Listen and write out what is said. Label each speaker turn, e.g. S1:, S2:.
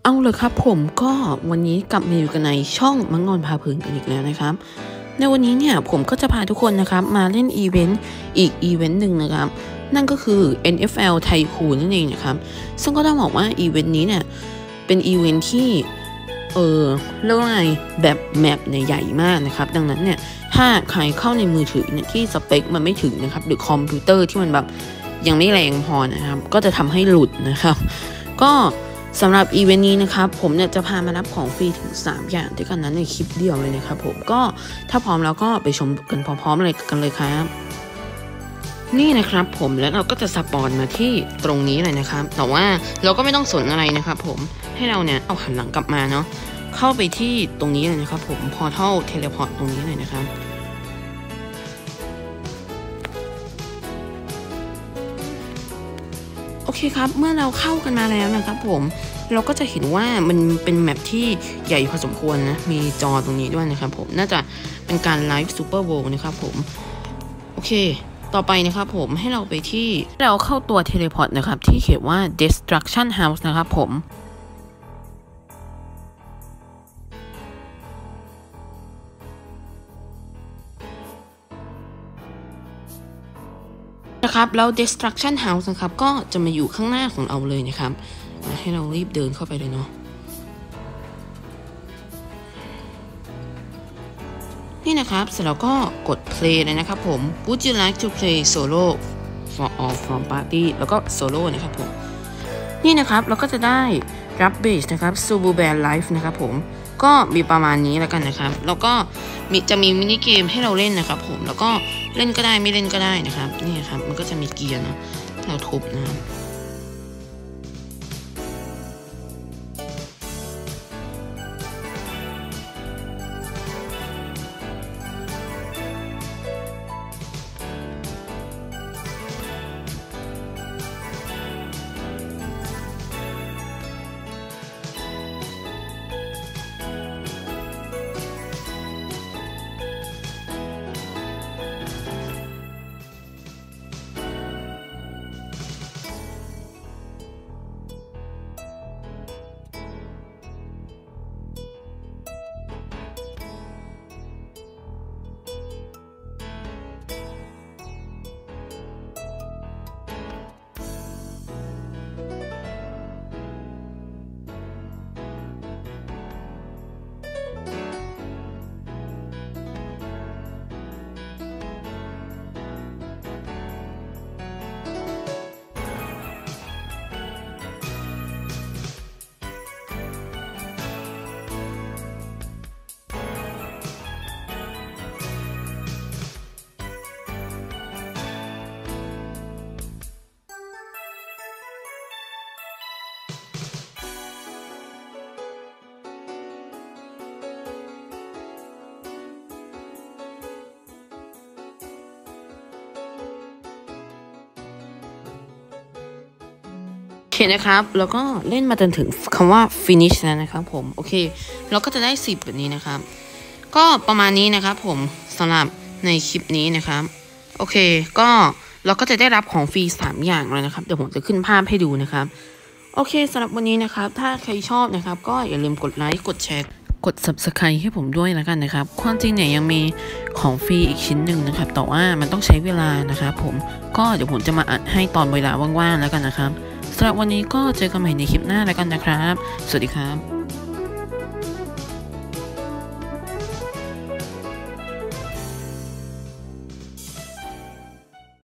S1: เอาเลยครับผมก็วันนี้กลับมาอยู่กันในช่องมังงอนพาเพลินกันอีกแล้วนะครับในวันนี้เนี่ยผมก็จะพาทุกคนนะครับมาเล่นอีเวนต์อีกอีเวนต์หนึ่งนะครับนั่นก็คือ NFL ไทคูนนั่นเองนะครับซึ่งก็ต้องบอกว่าอีเวนต์นี้เนี่ยเป็นอีเวนต์ที่เรียกว่าไงแบบแมปเนี่ยใหญ่มากนะครับดังนั้นเนี่ยถ้าใครเข้าในมือถือเนี่ยที่สเปคมันไม่ถึงนะครับหรือคอมพิวเตอร์ที่มันแบบยังไม่แรงพอนะครับก็จะทำให้หลุดนะครับก็สำหรับอีเวนต์นี้นะครับผมเนี่ยจะพามารับของฟรีถึง3อย่างด้วยกันนั้นในคลิปเดียวเลยนะครับผมก็ถ้าพร้อมแล้วก็ไปชมกันพร้อมๆเลยกันเลยครับนี่นะครับผมแล้วเราก็จะสปอนมาที่ตรงนี้เลยนะครับแต่ว่าเราก็ไม่ต้องสนอะไรนะครับผมให้เราเนี่ยเอาหันหลังกลับมาเนาะเข้าไปที่ตรงนี้เลยนะครับผมพอร์ทัลเทเลพอร์ตตรงนี้เลยนะครับโอเคครับเมื่อเราเข้ากันมาแล้วนะครับผมเราก็จะเห็นว่ามันเป็นแมปที่ใหญ่พอสมควรนะมีจอตรงนี้ด้วยนะครับผมน่าจะเป็นการไลฟ์ซูเปอร์โบว์นะครับผมโอเคต่อไปนะครับผมให้เราไปที่เราเข้าตัวเทเลพอร์ตนะครับที่เขียนว่า Destruction House นะครับผมนะครับแล้ว Destruction House นะครับก็จะมาอยู่ข้างหน้าของเราเลยนะครับให้เรารีบเดินเข้าไปเลยเนาะนี่นะครับเสร็จแล้วก็กด play เลยนะครับผม Would you like to play solo for all from party แล้วก็ solo นะครับผมนี่นะครับเราก็จะได้รับเบสนะครับ Subu Band Life นะครับผมก็มีประมาณนี้แล้วกันนะครับแล้วก็จะมีมินิเกมให้เราเล่นนะครับผมแล้วก็เล่นก็ได้ไม่เล่นก็ได้นะครับนี่ครับมันก็จะมีเกียร์เนาะเราทุบนะครับโอเคนะครับแล้วก็เล่นมาจนถึงคำว่า finish แล้วนะครับผมโอเคเราก็จะได้10แบบนี้นะครับก็ประมาณนี้นะครับผมสำหรับในคลิปนี้นะครับโอเคก็เราก็จะได้รับของฟรี3อย่างแล้วนะครับเดี๋ยวผมจะขึ้นภาพให้ดูนะครับโอเคสำหรับวันนี้นะครับถ้าใครชอบนะครับก็อย่าลืมกดไลค์กดแชร์กด subscribe ให้ผมด้วยแล้วกันนะครับความจริงเนี่ยยังมีของฟรีอีกชิ้นหนึ่งนะครับแต่ว่ามันต้องใช้เวลานะครับผมก็เดี๋ยวผมจะมาอัดให้ตอนเวลาว่างๆแล้วกันนะครับสำหรับวันนี้ก็เจอกันใหม่ในคลิปหน้าแล้วกันนะครับสวัสดีครับ